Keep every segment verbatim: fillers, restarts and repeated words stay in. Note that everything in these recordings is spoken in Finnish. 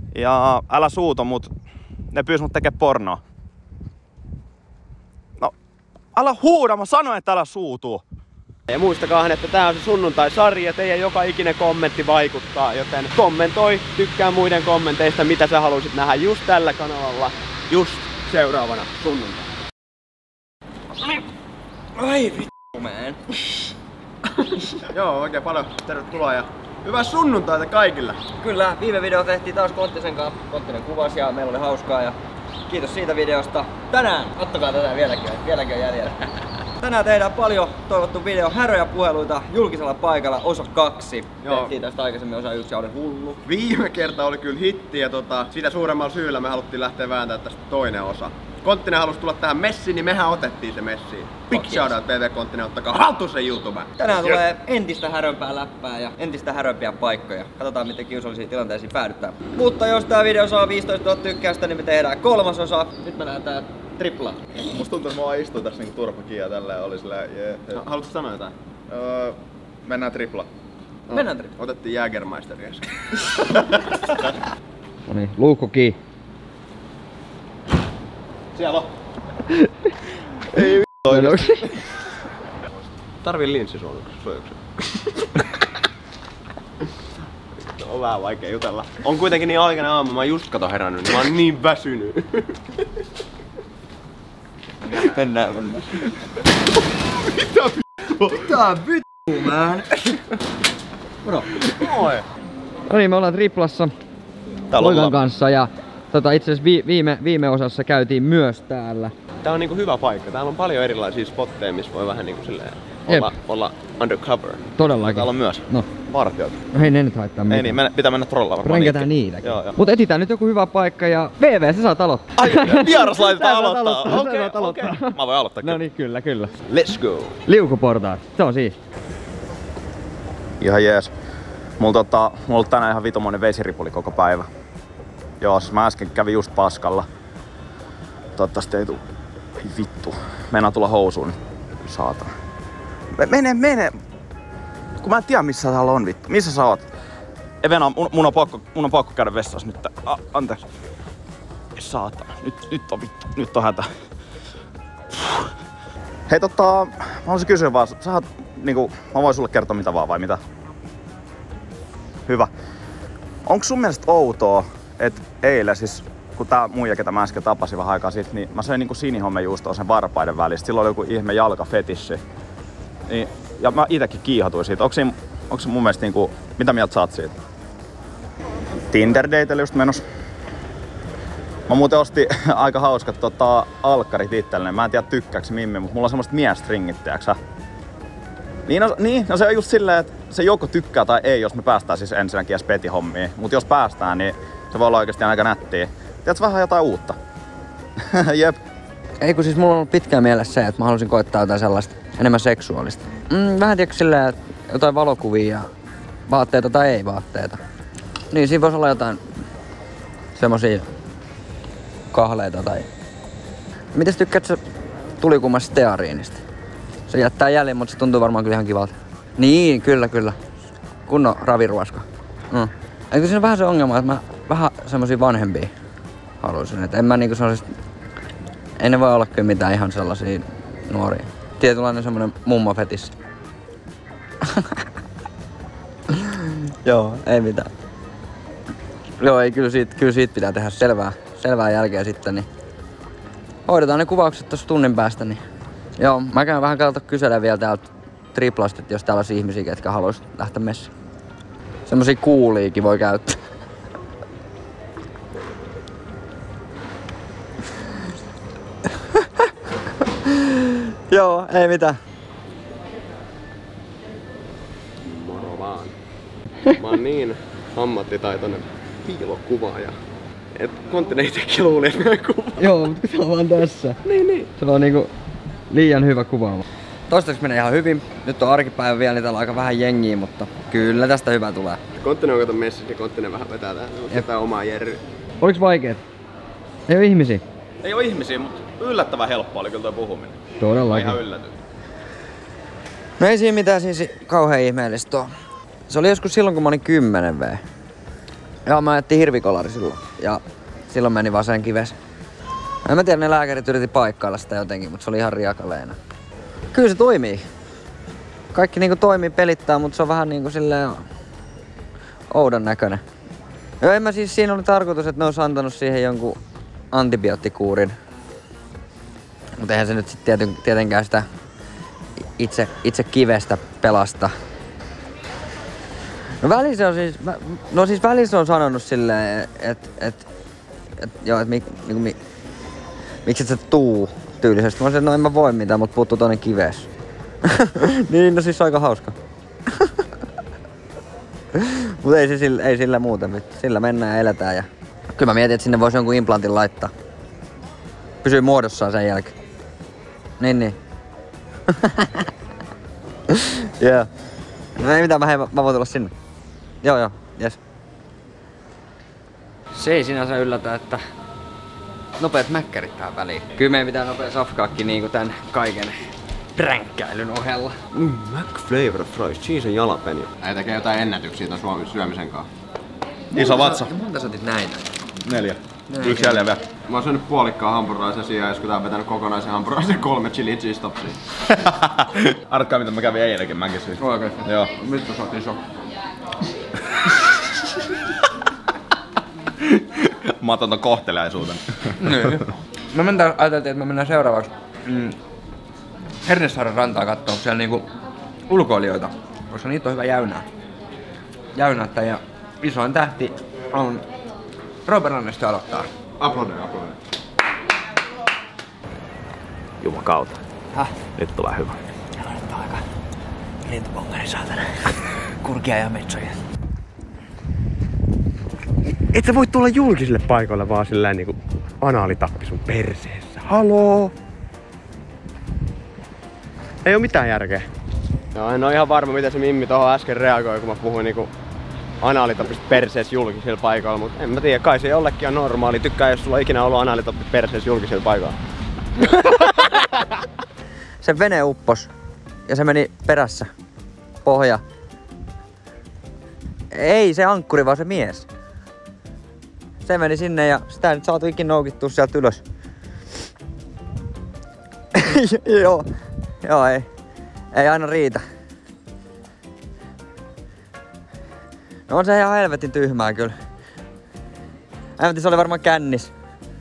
Ja älä suuto, mut ne pyys mut tekee pornoa. No, älä huuda, mä sanoin, että älä suutu. Ja muistakaa, että tää on se sunnuntai-sarja, teidän joka ikinen kommentti vaikuttaa, joten kommentoi, tykkää muiden kommenteista, mitä sä haluaisit nähdä just tällä kanavalla, just seuraavana sunnuntaina. Ai vittu, man. Joo, oikein paljon tervetuloa ja hyvää sunnuntaita kaikille! Kyllä, viime video tehtiin taas Konttisen kanssa. Konttinen kuvasi ja meillä oli hauskaa ja kiitos siitä videosta. Tänään, ottakaa tätä vieläkin, vieläkin on jäljellä. Tänään tehdään paljon toivottu video Häröjä puheluita julkisella paikalla osa kaksi. Joo. Tehtiin tästä aikaisemmin osa yksi ja oli hullu. Viime kerta oli kyllä hitti ja tota, sitä suuremmalla syyllä me haluttiin lähteä vääntämään tästä toinen osa. Konttinen halusi tulla tähän messiin, niin mehän otettiin se messiin. Big shoutout P V Konttinen, ottakaa haltuun se YouTube. Tänään tulee entistä härömpää läppää ja entistä härömpiä paikkoja. Katsotaan miten kiusallisiin tilanteisiin päädytään. Mutta jos tää video saa viisitoistatuhatta tykkäystä, niin me tehdään kolmas osa. Nyt me nähdään tripla. Musta tuntuu, että mä istuin tässä niinku turpakia ja tälleen oli silleen, jee. No, haluatko sanoa jotain? Öö, mennään tripla. No. Mennään tripla. Otettiin Jägermeisteria äsken. No niin, luukku kiinni. Siellä on. Ei Oikeesti. Tarvii linssisuojuksen. On vähän vaikea jutella. On kuitenkin niin aikainen aamu, mä just kato herännyt, niin mä oon niin väsynyt. Mennään, mennään. Mitä vittu? Mitä vittu, man? Moro. Moi. No niin, me ollaan triplassa Loikan kanssa ja tota, itse asiassa vi viime, viime osassa käytiin myös täällä. Tää on niinku hyvä paikka. Täällä on paljon erilaisia spotteja, missä voi vähän niinku silleen Jep. olla, olla undercover. Todellakin. Täällä on myös No, vartijat. no hei ne nyt haittaa mitään. Ei niin, mennä, pitää mennä trollaamaan. Ränkätään niitäkin. Joo, joo. Mut etsitään nyt joku hyvä paikka ja V V, sä saat aloittaa. Ai, vieras laitetaan Sä saat aloittaa. aloittaa, Okei, sä saat aloittaa. okei. Mä voin aloittaa kyllä. No niin, kyllä, kyllä. Let's go! Liukuportaat, se on siis. Ihan jees. Mulla, tota, mulla on ollut tänään ihan vitomoinen vesiripuli koko päivä. Joo, siis mä äsken kävin just paskalla. Toivottavasti ei tuu... Ei vittu. Meinaa tulla housuun nyt. Saatana. Mene, mene! Kun mä en tiedä missä täällä on vittu. Missä sä oot? Ei Venä, mun, mun, on pakko, mun on pakko käydä vessassa nyt. A, anteeksi. Saatana. Nyt, nyt on vittu. Nyt on hätä. Puh. Hei tota... Mä haluaisin kysyä vaan. Sä oot niinku... Mä voin sulle kertoa mitä vaan vai mitä? Hyvä. Onko sun mielestä outoa, että eilen siis, kun tää muija, ketä mä äsken tapasin vähän aikaa sitten, niin mä söin niinku sinihomejuustoa sen varpaiden välistä. Silloin oli joku ihme jalkafetissi. Niin, ja mä itekin kiihatuin siitä. Onko, siinä, onko se mun mielestä niinku, mitä mieltä sä oot siitä? Tinder-dateille just menossa. Mä muuten ostin aika hauskat tota, alkkarit itselleni. Mä en tiedä tykkääks Mimmi, mutta mulla on semmoset miestringit, tiiäksä? Niin, no, niin, no se on just silleen, että se joko tykkää tai ei, jos me päästään siis ensinnäkin edes petihommiin. Mut jos päästään, niin se voi olla oikeesti aika nättiä. Tiedätkö vähän jotain uutta? Jep. Ei kun siis mulla on ollut pitkään mielessä se, että mä halusin koittaa jotain sellaista enemmän seksuaalista. Mm, vähän tiedätkö silleen, että jotain valokuvia ja vaatteita tai ei vaatteita. Niin siinä voisi olla jotain semmosia kahleita tai... Mites tykkäät sä tulikummasta steariinista? Se jättää jäljen, mutta se tuntuu varmaan kyllä ihan kivalta. Niin, kyllä, kyllä. Kunnon raviruosko. Mm. Eikö siinä vähän se ongelma, että mä vähän semmosia vanhempia haluaisin. Että en mä niinku sellaiset... Ei ne voi olla kyllä mitään ihan sellaisia nuoria. Tietynlainen semmonen mummofetis. Joo, ei mitään. Joo, ei kyllä siitä, kyllä siitä pitää tehdä selvää, selvää jälkeä sitten, niin hoidetaan ne kuvaukset tossa tunnin päästä, niin joo, mä käyn vähän kautta kyselemään vielä täältä triplasta, että jos täällä olisi ihmisiä, ketkä haluais lähteä messiin. Semmosia kuuliikin voi käyttää. Joo, ei mitään. Moro vaan. Mä oon niin ammattitaitoinen piilokuvaaja, et Konttinen itekin luuli, että mä kuvaan. Joo, mutta se on vaan tässä. Niin, niin. Se on niinku liian hyvä kuvaama. Toistaiseksi menee ihan hyvin. Nyt on arkipäivä vielä, niin täällä on aika vähän jengiä, mutta kyllä tästä hyvä tulee. Konttinen on kato messissä, niin Konttinen vähän vetää tää jotain omaa jerryä. Oliks vaikeet? Ei oo ihmisiä? Ei oo ihmisiä, mutta yllättävän helppo oli kyllä toi puhuminen. Mä Todellakin. ihan yllätyin. No ei siinä mitään siis kauhean ihmeellistä oo. Se oli joskus silloin, kun mä olin kymmenen V. Joo, mä ajettiin hirvikolari silloin. Ja silloin meni vasen kives. En mä tiedä, ne lääkärit yritti paikkailla sitä jotenkin, mutta se oli ihan riakaleena. Kyllä se toimii. Kaikki niinku toimii, pelittää, mutta se on vähän niinku silleen oudon näköinen. Joo, en mä siis, siinä oli tarkoitus, että ne olisi antanut siihen jonkun antibioottikuurin. Mutta eihän se nyt sit tieten, tietenkään sitä itse, itse kivestä pelasta. No välissä on siis, no siis välissä on sanonut silleen, että et, et, joo, et mik, niinku, mi, miksi et sä tuu tyylisesti. Mä sanoin, no en mä voi mitään, mut puuttuu toinen kives. Niin, no siis aika hauska. Mut ei, se sillä, ei sillä muuten, sillä mennään ja eletään. Ja kyllä mä mietin, että sinne voisi jonkun implantin laittaa. Pysyy muodossaan sen jälkeen. Niin, niin. Joo. Yeah. No ei mitään, mä, hei, mä voin tulla sinne. Joo, joo, jes. Se ei sinänsä yllätä, että nopeat mäkkärit tähän väliin. Kyllä meidän pitää nopea safkaakin niinku tän kaiken pränkkäilyn ohella. Mm, McFlavor fries, cheese and jalapeno. Äi tekee jotain ennätyksiä ton syömisen kanssa. Iso vatsa. Monta sä otit näitä? Neljä. Yksi jäljellä vielä. Mä oon syönyt puolikkaan hampurilaisen sijaan, jos kun tää on vetänyt kokonaisen hampurilaisen kolme chili cheese topsia. Arvatkaa mitä mä kävin eilenkin, mäkin siis. Oikeesti? Joo. Nyt mä saatiin shokki. Matonta kohteliaisuuden. Niin. Me mentään, ajateltiin, että me mennään seuraavaksi mm, Hernesaaren rantaa kattoo siellä niinku ulkoilijoita, koska niitä on hyvä jäynää. Jäynättä ja isoin tähti on Robert Annesti aloittaa. Aplodei, aplodei. Jumakauta. Häh? Nyt tulee hyvä. Täällä on nyt aika lintubongari saatana. Kurkia ja metsoja. Et sä voi tulla julkisille paikoille vaan sillä niinku anaalitappi sun perseessä. Haloo? Ei oo mitään järkeä. Joo, en oo ihan varma miten se Mimmi tohon äsken reagoi, kun mä puhuin niinku anaalitapista perseessä julkisilla paikoilla, mut en mä tiedä, kai se jollekin on normaali. Tykkää, jos sulla on ikinä ollut anaalitappi perseessä julkisilla paikoilla. Se vene uppos ja se meni perässä. Pohja. Ei se ankkuri, vaan se mies. Se meni sinne ja sitä ei nyt saatu ikin noukittua sieltä ylös. Joo. Joo, ei. Ei aina riitä. No on se ihan helvetin tyhmää kyllä. Äänti, se oli varmaan kännis.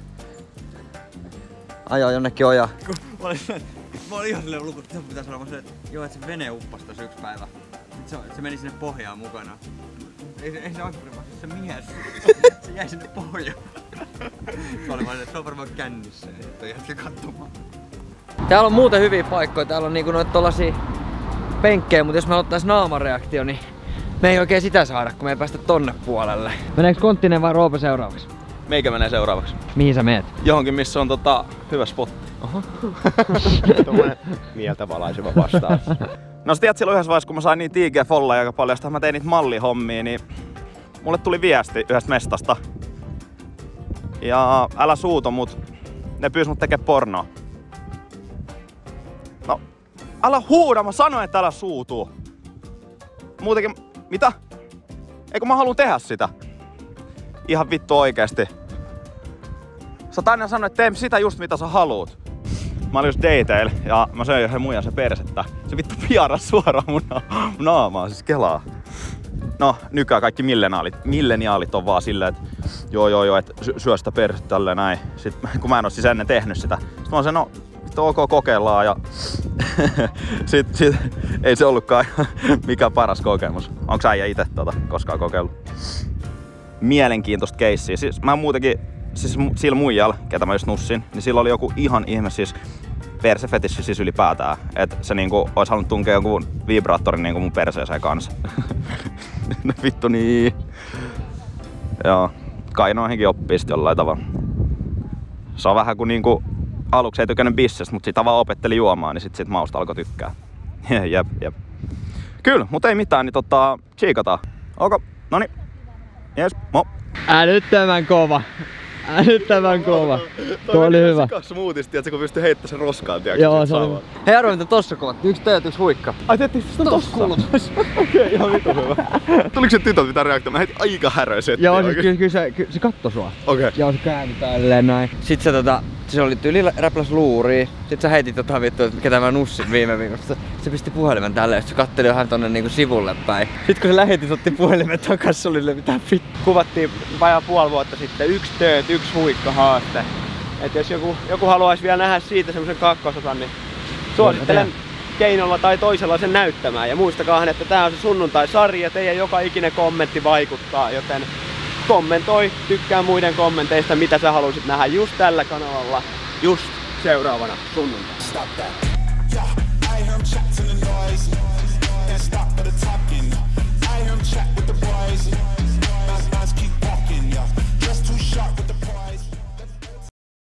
Ajoi jonnekin ojaa. Mä olin, mä olin ihan silleen luku, että pitää sanoa se, että joo, että se vene uppas tossa yksi päivä. Se, se meni sinne pohjaan mukana. Ei, ei se ankkuri, vaan se mies. Se jäi sinne pohjaan. Se oli vaan se, että se on varmaan kännissä ja sitten jätkä katsomaan. Täällä on muuten hyviä paikkoja. Täällä on niinku noita tollasia penkkejä, mutta jos me ottais naamareaktio, niin me ei oikein sitä saada, kun me ei päästä tonne puolelle. Meneekö Konttinen vai Roope seuraavaksi? Meikä menee seuraavaksi. Mihin sä meet? Johonkin, missä on tota, hyvä spotti. Oho. Tommonen mieltä valaiseva vastaus. No sä tiedät, silloin yhdessä vaiheessa, kun mä sain niitä I G-folleja aika paljon, sitä mä tein niitä mallihommia, niin mulle tuli viesti yhdestä mestasta. Ja älä suuto, mut ne pyysi mut tekee pornoa. No, älä huuda, mä sanoin, että älä suutuu. Muutenkin, mitä? Eikö mä haluun tehdä sitä? Ihan vittu oikeesti. Sä oot aina sanonut, että tee sitä just mitä sä haluut. Mä olin just dateilla ja mä söin yhden muijan se persettä. Se vittu piaras suoraan mun, na- mun naamaan, siis kelaa. No, nykyään kaikki milleniaalit, milleniaalit on vaan silleen, että joo joo joo, että syö sitä persettä tälleen näin. Sitten kun mä en oo siis ennen tehnyt sitä. Sitten mä oon se, no vittu ok, kokeillaan ja sit, sit ei se ollutkaan mikään paras kokemus. Onks äijä ite tota koskaan kokeillut? Mielenkiintoista keissiä. Siis mä muutenkin, siis sillä muijalla, ketä mä just nussin, niin sillä oli joku ihan ihme siis persefetissi siis ylipäätään. Et se niinku ois halunnut tunkea jonkun vibraattorin niinku mun perseeseen kanssa. No vittu niin. Joo. Kai noihinkin oppii sit jollain tavalla. Se on vähän kuin niinku aluksi ei tykännyt bissestä, mut sit vaan opetteli juomaan, niin sit sit mausta alkoi tykkää. jep, jep. Kyllä, mut ei mitään, niin tota, tsiikataan. Ok, noniin. Jes, mo. Älyttömän kova. Nyt tämän kova. Tuo oli hyvä. Smoothisti, että kun pystyy heittämään sen roskaan, tiedätkö? Joo, se oli. Hei arvo mitä tossa kovat. Yksi töitä, yksi huikka. Ai teettekö sitä tossa? Okei, ihan vitu hyvä. Tuliko se tytöt mitään reaktio? Mä heitin aika häröä settiä. Joo, siis kyllä, kyllä, se, kyllä se katto sua. Okei. Okay. Joo, se kääntyi tälleen näin. Sit se tota, se oli tyyli räpläs luuriin. Sit sä heitit tota vittu, että ketä mä nussin viime viikosta. Se pisti puhelimen tälleen ja sit se katteli ihan tonne niinku sivulle päin. Sit kun se lähetti, se otti puhelimen takas, se oli mitään vittu. Kuvattiin vajaa puoli vuotta sitten yksi tööt, yksi huikka haaste. Et jos joku, joku haluaisi vielä nähdä siitä semmosen kakkososan, niin suosittelen keinolla tai toisella sen näyttämään. Ja muistakaa, että tää on se sunnuntai-sarja, teidän joka ikinen kommentti vaikuttaa, joten kommentoi, tykkää muiden kommenteista, mitä sä haluaisit nähdä just tällä kanavalla, just seuraavana sunnuntaina. I hear him chat with the boys. Nice, nice, keep walking, yeah. Just too sharp with